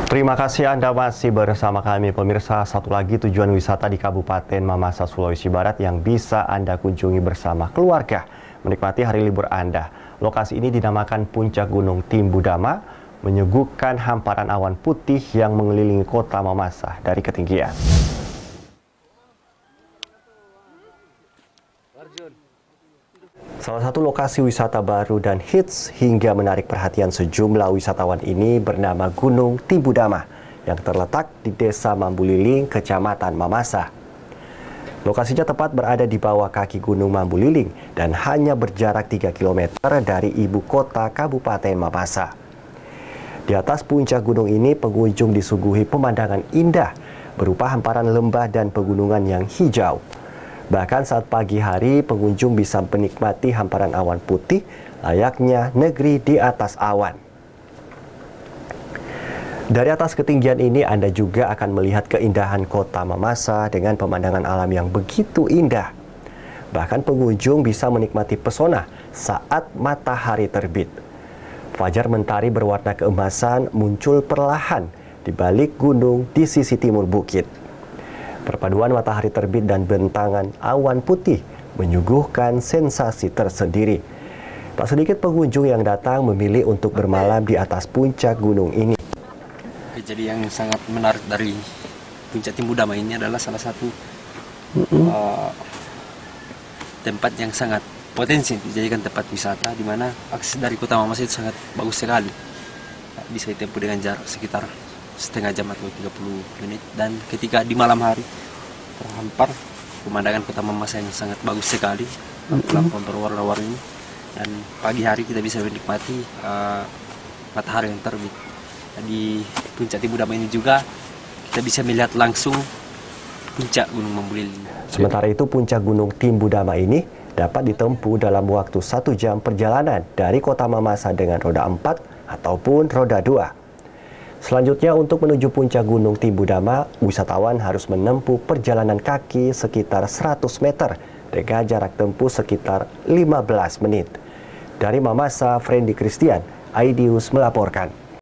Terima kasih Anda masih bersama kami pemirsa. Satu lagi tujuan wisata di Kabupaten Mamasa, Sulawesi Barat yang bisa Anda kunjungi bersama keluarga menikmati hari libur Anda. Lokasi ini dinamakan Puncak Gunung Timbudama, menyuguhkan hamparan awan putih yang mengelilingi kota Mamasa dari ketinggian. Salah satu lokasi wisata baru dan hits hingga menarik perhatian sejumlah wisatawan ini bernama Gunung Timbudama yang terletak di Desa Mambuliling, Kecamatan Mamasa. Lokasinya tepat berada di bawah kaki Gunung Mambuliling dan hanya berjarak 3 km dari ibu kota Kabupaten Mamasa. Di atas puncak gunung ini pengunjung disuguhi pemandangan indah berupa hamparan lembah dan pegunungan yang hijau. Bahkan saat pagi hari, pengunjung bisa menikmati hamparan awan putih layaknya negeri di atas awan. Dari atas ketinggian ini, Anda juga akan melihat keindahan kota Mamasa dengan pemandangan alam yang begitu indah. Bahkan pengunjung bisa menikmati pesona saat matahari terbit. Fajar mentari berwarna keemasan muncul perlahan di balik gunung di sisi timur bukit. Perpaduan matahari terbit dan bentangan awan putih menyuguhkan sensasi tersendiri. Tak sedikit pengunjung yang datang memilih untuk bermalam di atas puncak gunung ini. Kejadian yang sangat menarik dari Puncak Timbudama ini adalah salah satu tempat yang sangat potensi dijadikan tempat wisata, di mana akses dari kota Mamasa itu sangat bagus sekali. Bisa ditempuh dengan jarak sekitar setengah jam atau 30 menit, dan ketika di malam hari terhampar pemandangan kota Mamasa yang sangat bagus sekali, lampu berwarna-warni, dan pagi hari kita bisa menikmati matahari yang terbit. Di Puncak Timbudama ini juga kita bisa melihat langsung puncak Gunung Mambuliling. Sementara itu puncak Gunung Timbudama ini dapat ditempuh dalam waktu 1 jam perjalanan dari kota Mamasa dengan roda 4 ataupun roda 2. Selanjutnya, untuk menuju puncak Gunung Timbudama, wisatawan harus menempuh perjalanan kaki sekitar 100 meter dengan jarak tempuh sekitar 15 menit. Dari Mamasa, Frendi Christian, iNews melaporkan.